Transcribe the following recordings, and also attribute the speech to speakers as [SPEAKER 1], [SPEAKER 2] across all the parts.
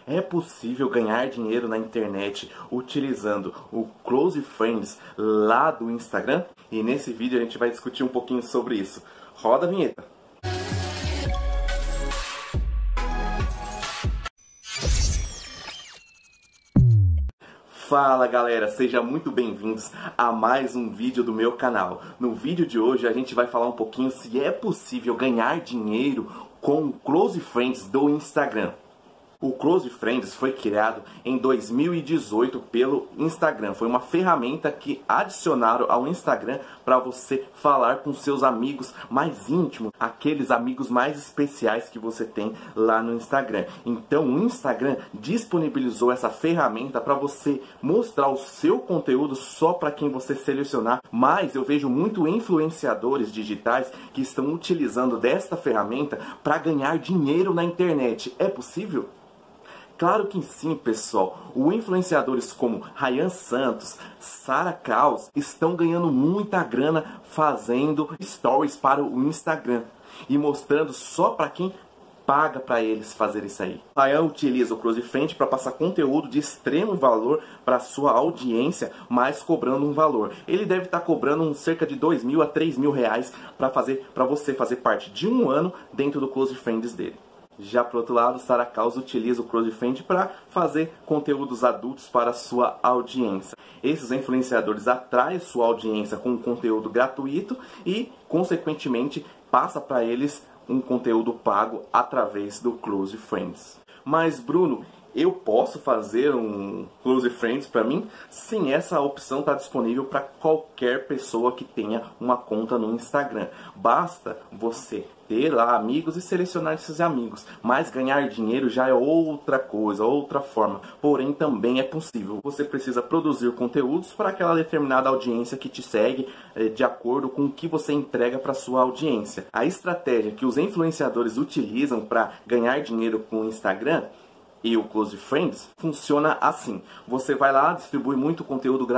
[SPEAKER 1] É possível ganhar dinheiro na internet utilizando o Close Friends lá do Instagram? E nesse vídeo a gente vai discutir um pouquinho sobre isso. Roda a vinheta! Fala galera, sejam muito bem-vindos a mais um vídeo do meu canal. No vídeo de hoje a gente vai falar um pouquinho se é possível ganhar dinheiro com o Close Friends do Instagram. O Close Friends foi criado em 2018 pelo Instagram. Foi uma ferramenta que adicionaram ao Instagram para você falar com seus amigos mais íntimos, aqueles amigos mais especiais que você tem lá no Instagram. Então o Instagram disponibilizou essa ferramenta para você mostrar o seu conteúdo só para quem você selecionar. Mas eu vejo muito influenciadores digitais que estão utilizando desta ferramenta para ganhar dinheiro na internet. É possível? Claro que sim, pessoal. Os influenciadores como Ryan Santos, Sarah Kraus estão ganhando muita grana fazendo stories para o Instagram e mostrando só para quem paga para eles fazer isso aí. Ryan utiliza o Close Friends para passar conteúdo de extremo valor para sua audiência, mas cobrando um valor. Ele deve estar cobrando cerca de R$2.000 a R$3.000 para você fazer parte de um ano dentro do Close Friends dele. Já por outro lado, Sarah Kraus utiliza o Close Friends para fazer conteúdos adultos para sua audiência. Esses influenciadores atraem sua audiência com um conteúdo gratuito e, consequentemente, passa para eles um conteúdo pago através do Close Friends. Mas, Bruno, eu posso fazer um Close Friends para mim? Sim, essa opção está disponível para qualquer pessoa que tenha uma conta no Instagram. Basta você ter lá amigos e selecionar esses amigos. Mas ganhar dinheiro já é outra coisa, outra forma. Porém, também é possível. Você precisa produzir conteúdos para aquela determinada audiência que te segue de acordo com o que você entrega para sua audiência. A estratégia que os influenciadores utilizam para ganhar dinheiro com o Instagram e o Close Friends funciona assim. Você vai lá, distribui muito conteúdo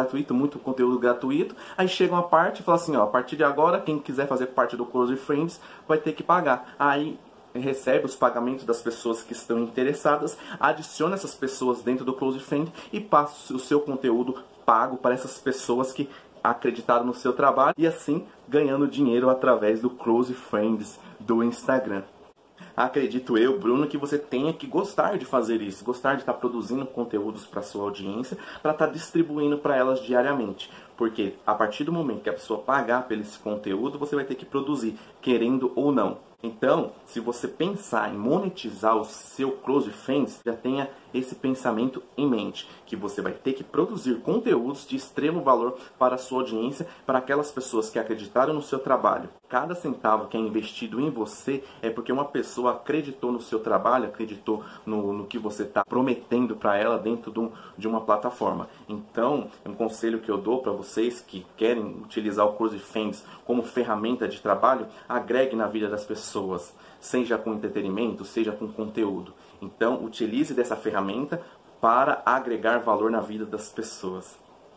[SPEAKER 1] gratuito, aí chega uma parte e fala assim, ó, a partir de agora, quem quiser fazer parte do Close Friends vai ter que pagar. Aí recebe os pagamentos das pessoas que estão interessadas, adiciona essas pessoas dentro do Close Friends e passa o seu conteúdo pago para essas pessoas que acreditaram no seu trabalho e assim ganhando dinheiro através do Close Friends do Instagram. Acredito eu, Bruno, que você tenha que gostar de fazer isso, gostar de estar produzindo conteúdos para sua audiência, para estar distribuindo para elas diariamente. Porque a partir do momento que a pessoa pagar pelo esse conteúdo, você vai ter que produzir, querendo ou não. Então, se você pensar em monetizar o seu Close Friends, já tenha esse pensamento em mente, que você vai ter que produzir conteúdos de extremo valor para a sua audiência, para aquelas pessoas que acreditaram no seu trabalho. Cada centavo que é investido em você é porque uma pessoa acreditou no seu trabalho, acreditou no que você está prometendo para ela dentro de uma plataforma. Então, um conselho que eu dou para vocês que querem utilizar o Close Friends como ferramenta de trabalho, agregue na vida das pessoas, seja com entretenimento, seja com conteúdo. Então, utilize dessa ferramenta para agregar valor na vida das pessoas.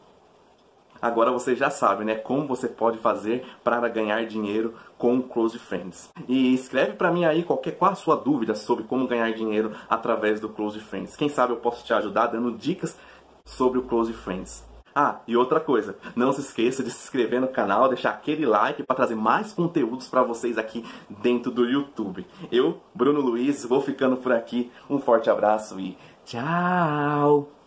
[SPEAKER 1] Agora você já sabe, né, como você pode fazer para ganhar dinheiro com o Close Friends. E escreve para mim aí qual a sua dúvida sobre como ganhar dinheiro através do Close Friends. Quem sabe eu posso te ajudar dando dicas sobre o Close Friends. Ah, e outra coisa, não se esqueça de se inscrever no canal, deixar aquele like para trazer mais conteúdos para vocês aqui dentro do YouTube. Eu, Bruno Luiz, vou ficando por aqui. Um forte abraço e tchau!